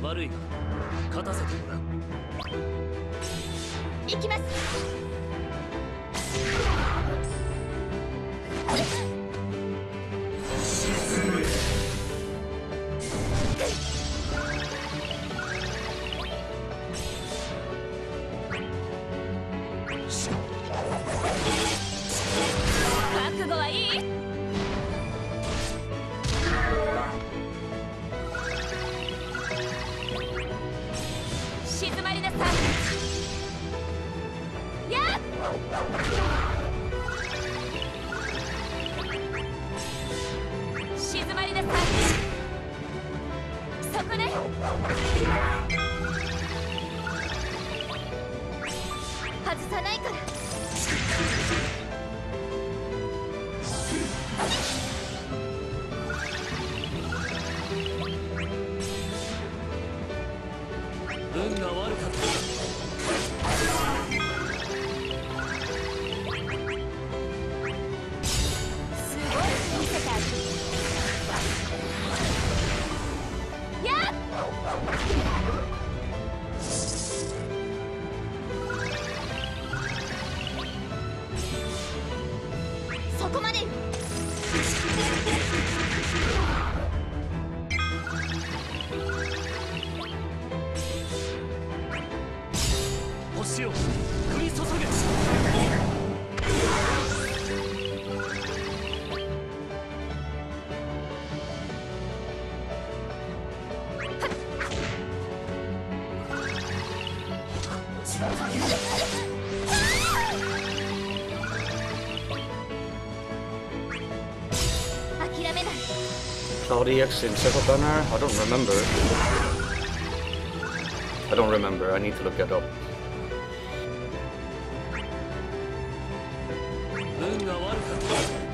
悪いが勝たせてもらう。 行きます。覚悟はいい？静まりなさい。やっ！静まりなさい。そこね。外さないから。 運が悪かった。 すごい見せてあげる。やっ！そこまで。 星を降り注げ。 諦めない。 Cloudy X in Circle Banner? I don't remember. I need to look that up. 運が悪かった。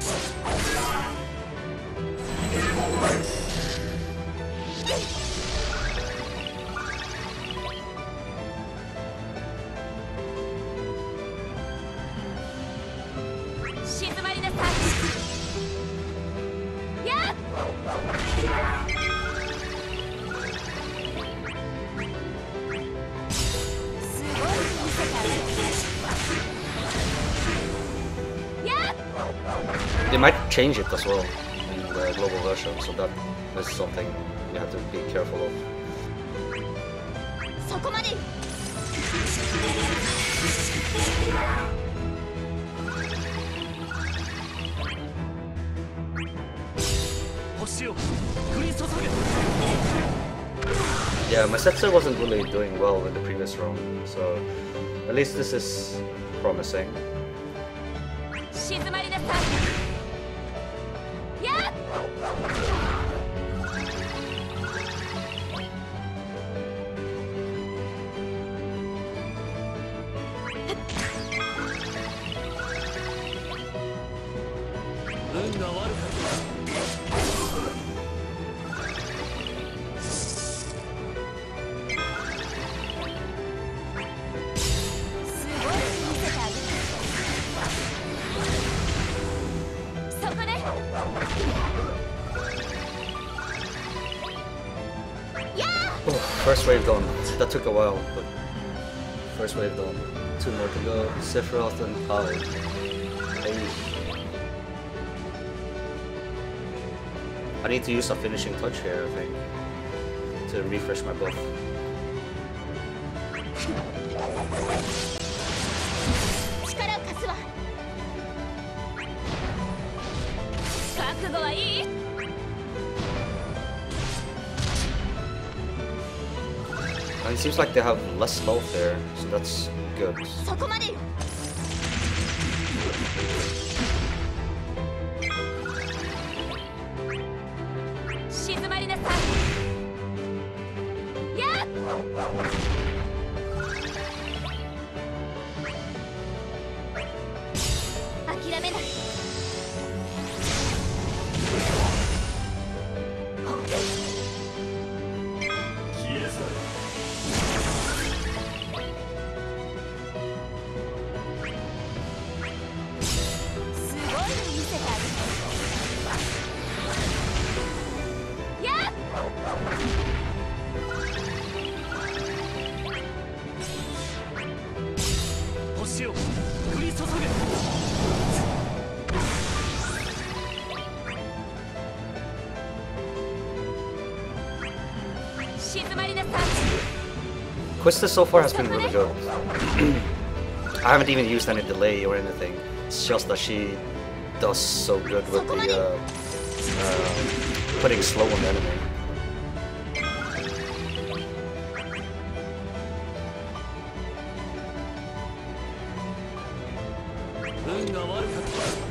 静まりなさい。やっ！すごい見せてあげる。やっ！ They might change it as well in the global version, so that is something you have to be careful of. そこまで。 星を降り注げ。 Yeah, my Setsu wasn't really doing well in the previous round, so at least this is promising. 静まりなさい。やっ！ 運が悪かった。 すごい見せてあげる。そこね。やー！ Oh, first wave done. That took a while, but first wave done. 2 more to go. Sephiroth and Cloud. Hey. I need to use a finishing touch here, I think, to refresh my buff. 力を貸すわ。覚悟はいい？ And it seems like they have less health there, so that's good. そこまで。静まりなさい。やっ！諦めない。 Twisted so far has been really good. I haven't even used any delay or anything. It's just that she does so good with the putting slow on the enemy. 運が悪かった。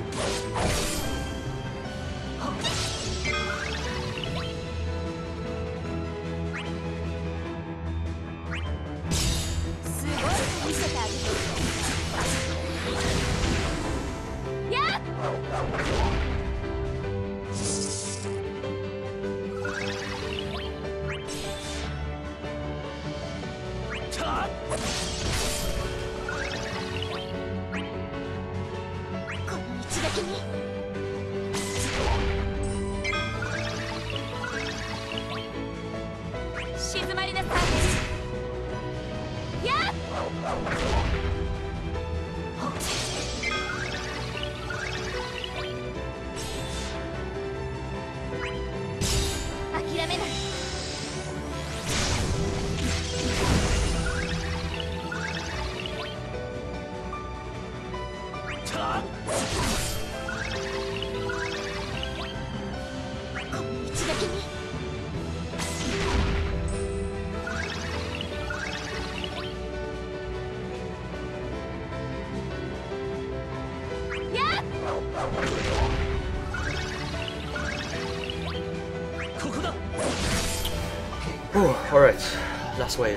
Alright, last wave.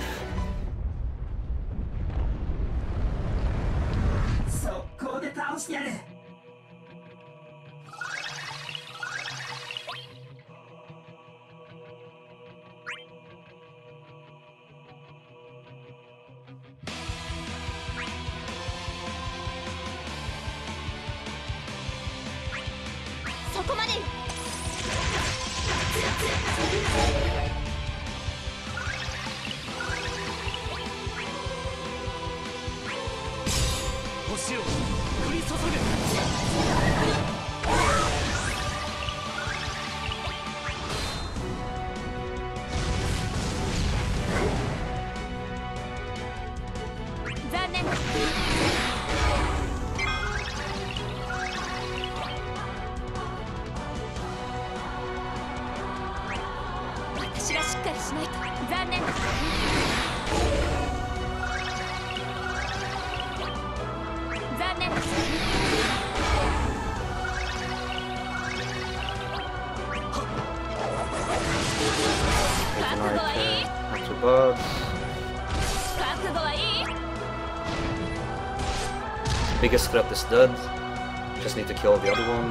Biggest threat is dead. Just need to kill the other one.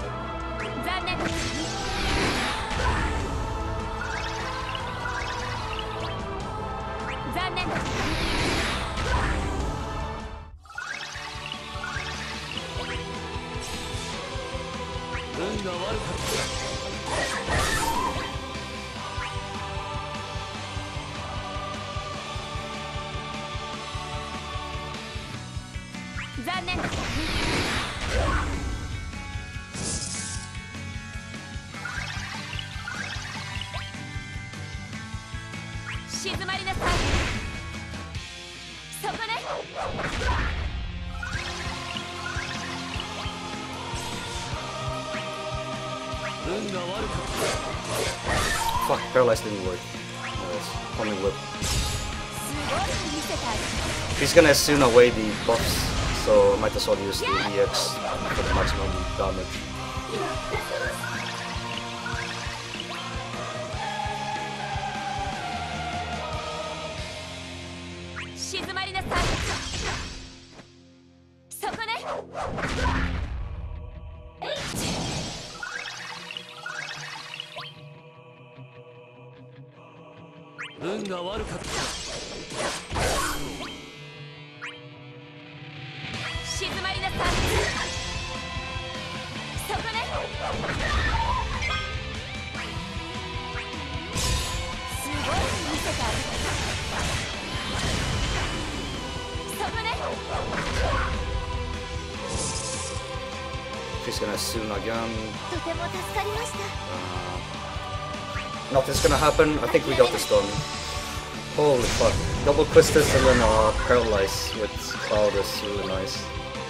Fuck, paralyzed didn't work. Only whip. He's gonna soon away the buffs, so might as well use the EX for the maximum damage. She's gonna soon again. Nothing's gonna happen. I think we got this done. Holy fuck. Double Quistis and then Paralyze with Cloud is really nice.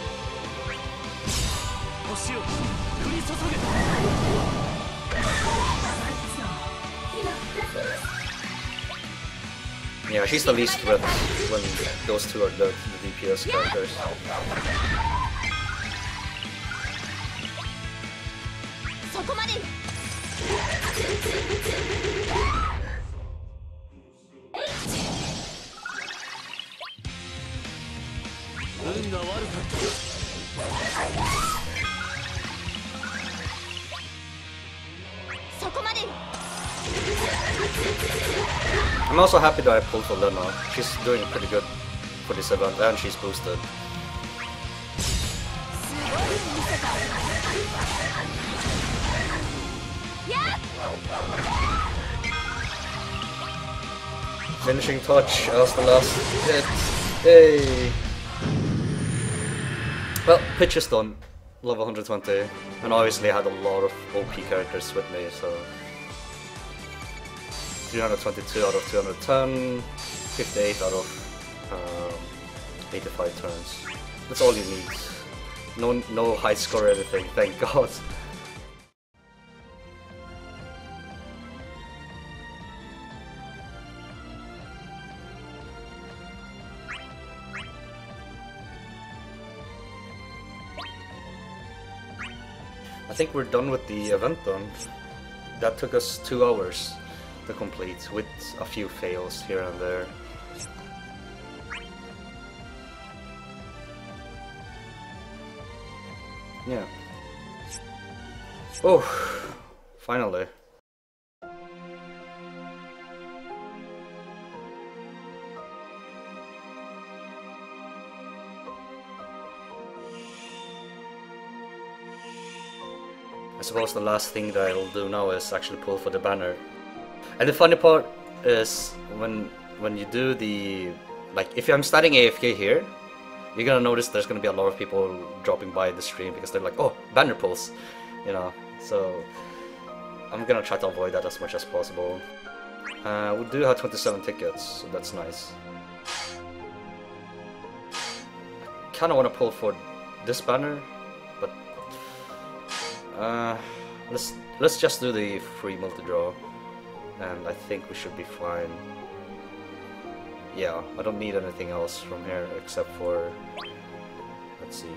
星を降り注げ Yeah, she's the least threat when those two are the DPS characters. そこまで。 運が悪かったそこまで。 I'm also happy that I pulled for Lena. She's doing pretty good for this event and she's boosted. すごい見せた。やっ Finishing touch as the last hit. Hey! Well, pitch is done. Level 120. And obviously I had a lot of OP characters with me, so... 322 out of 210, 58 out of 85 turns. That's all you need. No high score or anything, thank God. I think we're done with the event then. That took us 2 hours to complete with a few fails here and there. Yeah. Oh, finally. I suppose the last thing that I'll do now is actually pull for the banner. And the funny part is when you do the, like, if I'm starting AFK here, you're gonna notice there's gonna be a lot of people dropping by the stream because they're like, oh, banner pulls, you know. So I'm gonna try to avoid that as much as possible. We do have 27 tickets, so that's nice. I kinda wanna pull for this banner, but let's just do the free multi-draw, and I think we should be fine. Yeah, I don't need anything else from here except for, let's see.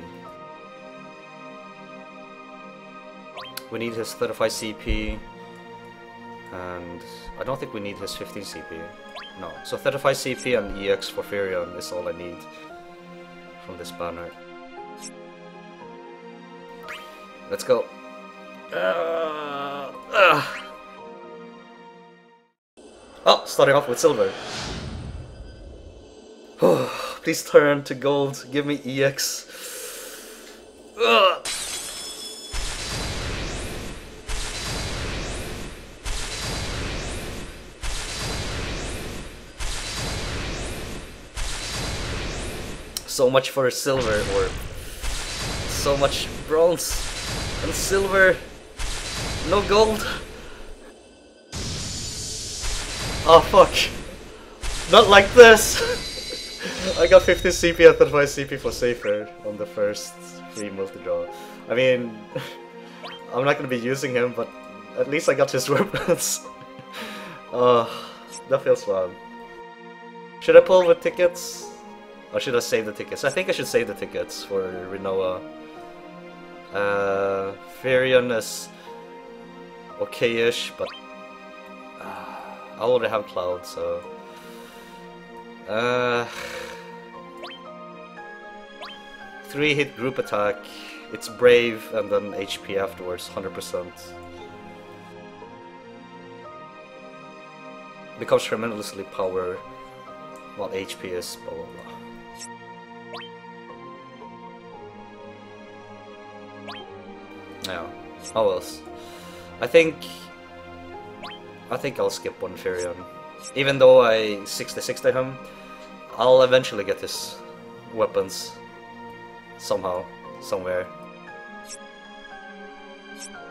We need his 35 CP, and I don't think we need his 15 CP. No, so 35 CP and EX for Furion is all I need from this banner. Let's go. Oh, starting off with silver. Please turn to gold. Give me EX. So much for silver, or so much bronze and silver. No gold. Oh fuck. Not like this. I got 50 CP and 35 CP for Safer on the first free multi-draw. I mean, I'm not gonna be using him, but at least I got his weapons. That feels fun. Should I pull with tickets? Or should I save the tickets? I think I should save the tickets for Rinoa. Furion is okay-ish, but I already have Cloud, so... 3-hit group attack, it's Brave, and then HP afterwards, 100%. Becomes tremendously power, while HP is blah blah blah. Yeah, how else? I think I'll skip one Furion. Even though I 60-60 him, I'll eventually get his weapons somehow, somewhere.